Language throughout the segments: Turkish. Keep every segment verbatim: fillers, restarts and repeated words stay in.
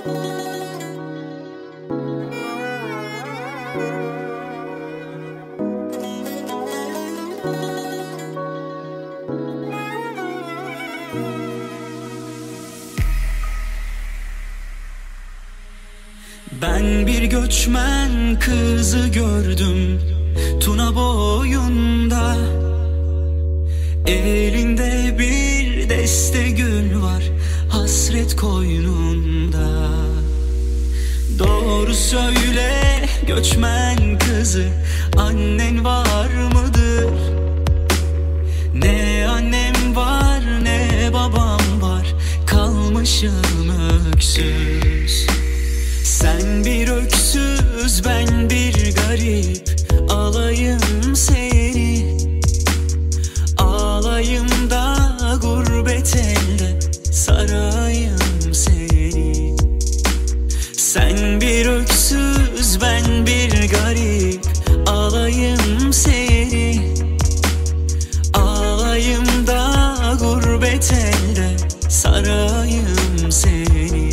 Ben bir göçmen kızı gördüm Tuna boyunda, elinde bir deste gül var, hasret koynunda. Doğru söyle göçmen kızı, annen var mıdır? Ne annem var ne babam var, kalmışım öksüz. Sen bir öksüz, ben bir garip, alayım seni. Ağlayım da gurbet elde, sarayım seni. Sen bir öksüz, ben bir garip, alayım seni. Ağlayım da gurbet elde, sarayım seni.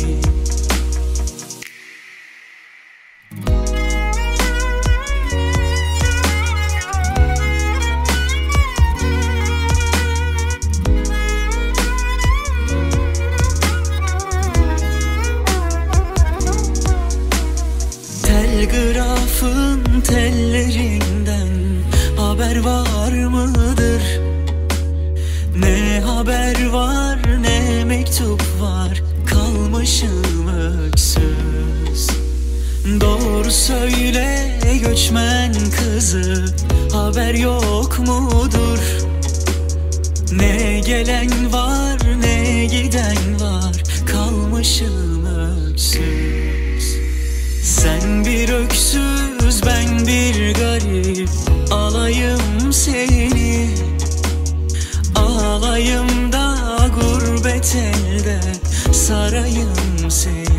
Telgrafın tellerinden haber var mıdır? Ne haber var ne mektup var, kalmışım öksüz. Doğru söyle göçmen kızı, haber yok mudur? Ne gelen var ne giden var, kalmışım öksüz. Sen bir öksüz, ben bir garip, alayım seni. Ağlayım da gurbet elde, sarayım seni.